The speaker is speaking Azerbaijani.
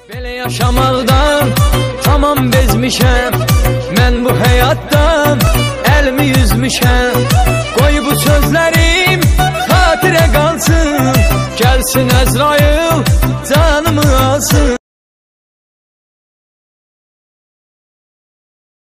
Belə yaşamaqdan tamam bezmişəm, mən bu həyatdan əlimi yüzmüşəm. Qoy bu sözlərim xatirə qalsın, gəlsin Əzrail canımı alsın.